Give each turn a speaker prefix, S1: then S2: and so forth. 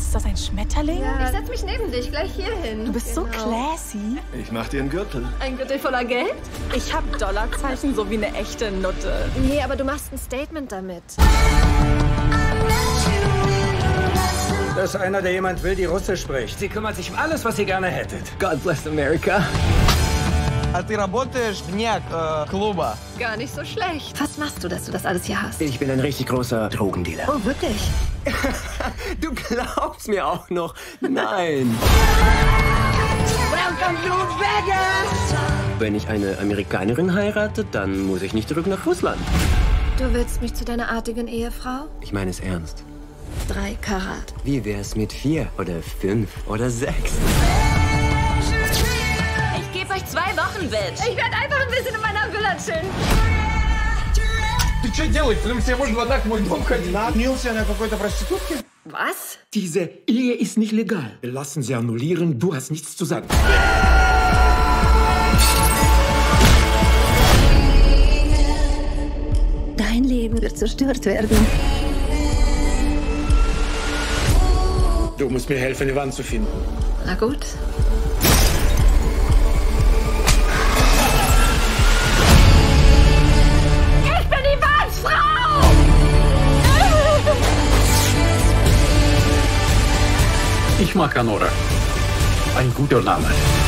S1: Ist das ein Schmetterling?
S2: Ja, ich setz mich neben dich, gleich hier hin.
S1: Du bist so classy.
S3: Ich mach dir einen Gürtel.
S2: Ein Gürtel voller Geld?
S1: Ich hab Dollarzeichen, so wie eine echte Nutte.
S2: Nee, aber du machst ein Statement damit.
S4: Das ist einer, der jemand will, die Russisch spricht. Sie kümmert sich um alles, was ihr gerne hättet.
S5: God bless America.
S6: А ты работаешь вне клуба?
S2: Gar nicht so schlecht. Was machst du, dass du das alles hier hast?
S5: Ich bin ein richtig großer Drogendealer.
S2: Oh, wirklich?
S5: Du glaubst mir auch noch. Nein.
S2: Welcome to Vegas!
S5: Wenn ich eine Amerikanerin heirate, dann muss ich nicht zurück nach Russland.
S2: Du willst mich zu deiner artigen Ehefrau?
S5: Ich meine es ernst.
S2: 3 Karat.
S5: Wie wär's mit 4 oder 5 oder 6?
S1: Ich gebe euch 2 Wochen, Bitch.
S2: Ich werde einfach ein bisschen in meiner Villa chillen.
S6: Ты что делаешь? Прям себе можно вот так в мой дом ходить? Наткнулся на какой-то проститутке?
S2: Was?
S7: Diese Ehe ist nicht legal. Wir lassen sie annullieren. Du hast nichts zu sagen.
S2: Dein Leben wird zerstört werden.
S7: Du musst mir helfen, die Wand zu finden.
S2: Na gut. Ich bin die Wandsfrau!
S7: Ich mag Anora. Ein guter Name.